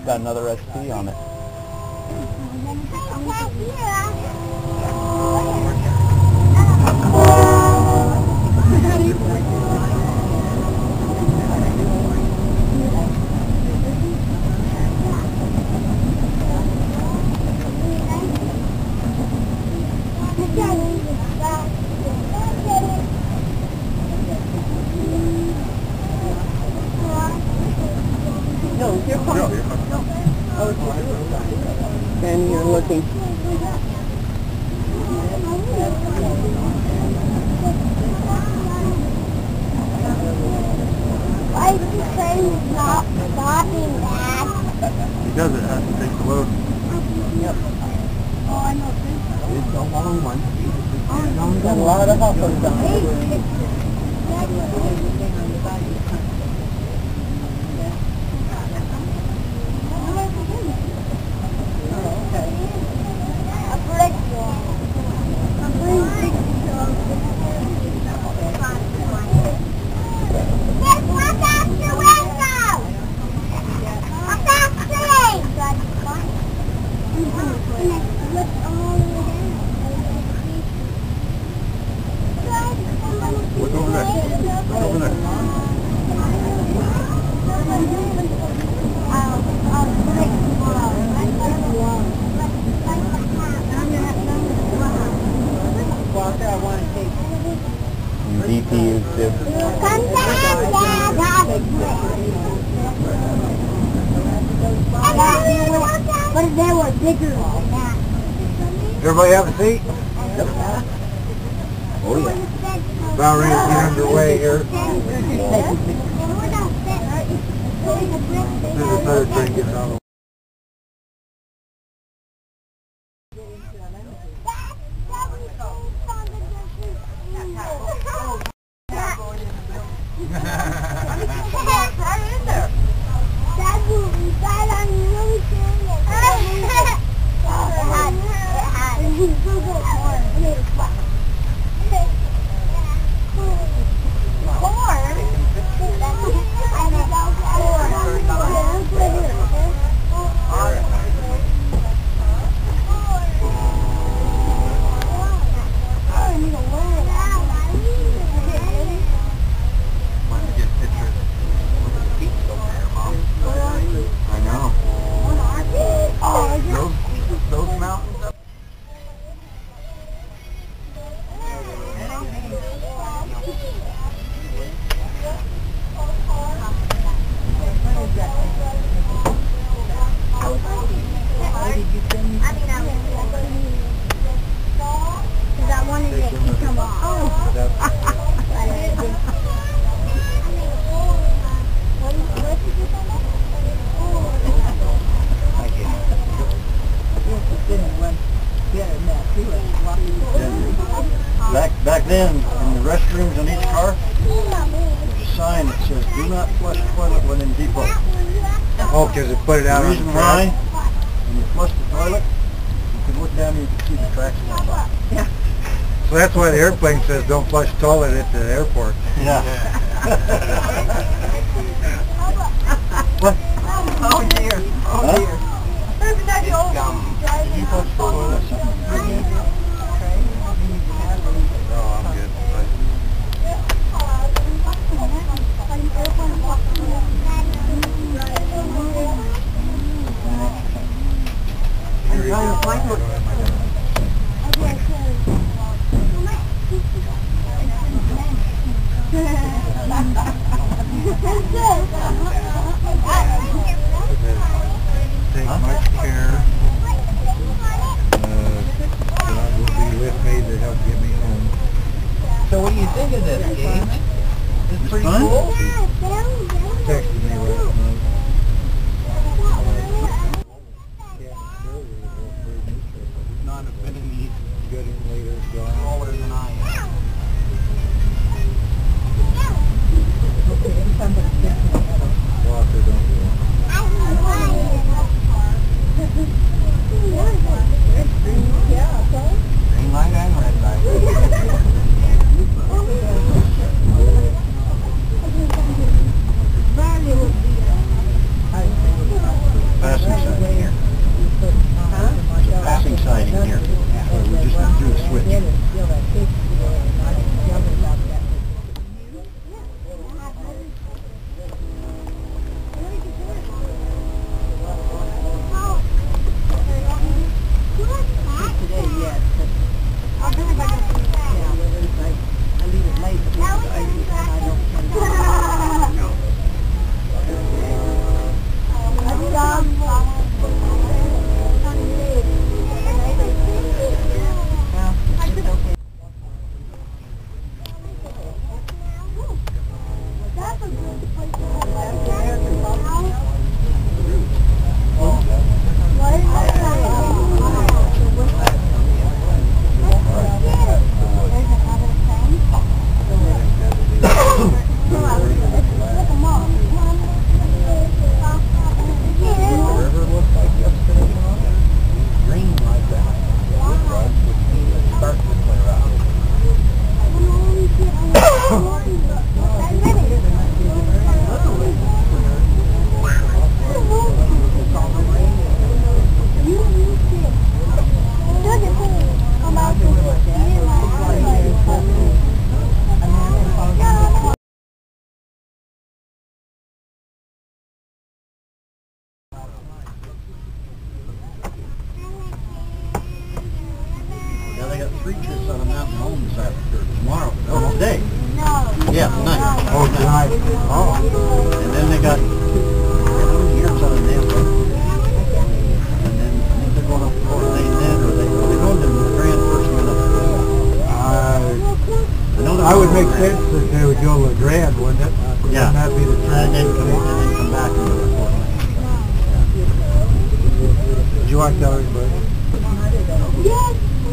got another SP on it. No, you're fine. No, you're fine. No. Oh, and you're looking. Why is the train not stopping, Dad? Because it has to take the load. Yep. Oh, I know. It's a long one. Got a lot of hoppers on it. Look over there. Look over there. Walker, I want to take. DPUs too. Come down, Dad. But if they were bigger than that. Everybody have a seat? Yep. Oh yeah. About ready to get underway here. There's another train getting on the way. Back then, in the restrooms in each car, there's a sign that says, "Do not flush toilet when in depot." Oh, because they put it out on the reason track? why, when you flush the toilet, you can look down and you can see the tracks on the bottom. Yeah. So that's why the airplane says don't flush the toilet at the airport. Yeah. What? Oh dear. Oh Huh? dear. Did you flush the toilet? Oh, I'm good. Take much care. God will be with me to help get me home. So what do you think of this, Gage? It's pretty fun? cool. Texted me last night. Not a bit of need. Getting later, gone. Smaller than I am. Walker, don't do it. Green light and red light. Pass today yet, but yeah, because I leave it late, but I don't tend to. Well, it's okay. Today? Yeah, tonight. Oh, tonight. Oh. And then they got years on a damn boat. And then I think they're going up to Fort Lane then, or they're going to the Grand first minute. I would make sense that they would go to the Grand, wouldn't it? Yeah. Wouldn't that be the And then trend? come back and go to Fort Lane. Did you want to tell everybody? Yes.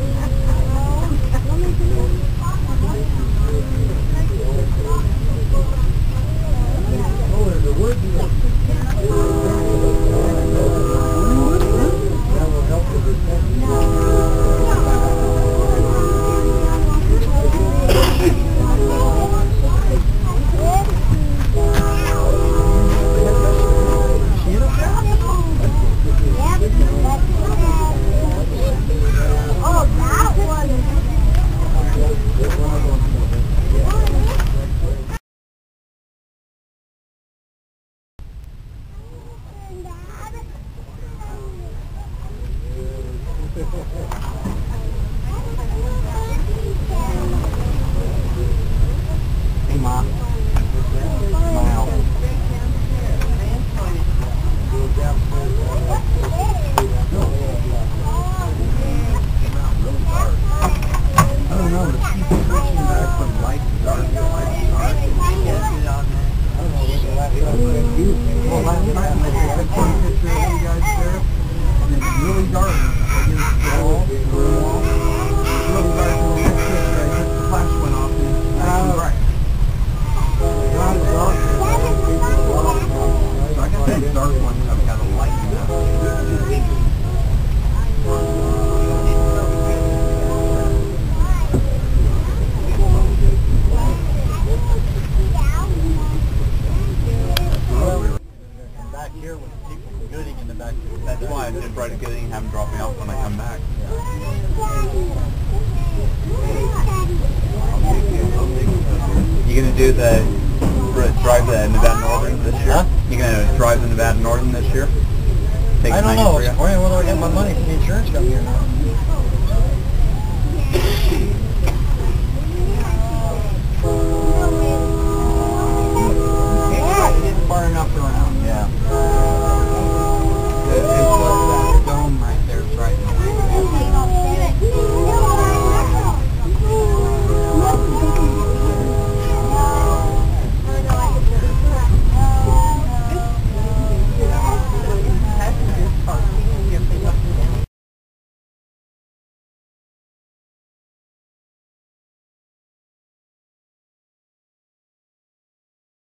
Hey, Ma. Smile. I don't know, the people pushing back from light to dark to light to dark. Can't get out there. I don't know, last time they had a picture of you guys there, and it's really dark against the wall. It's really dark, and the next picture, I just the flash went off, and it's nice and bright. Not as dark. So I got that dark one, I've got a light in that. Back here with the people from Gooding in the back. That's why I just ride to Gooding and have them drop me off when I come back. You gonna do drive the Nevada Northern this year? Huh? You gonna drive the Nevada Northern this year? Take I don't know. It's whether I get my money from the insurance company or not.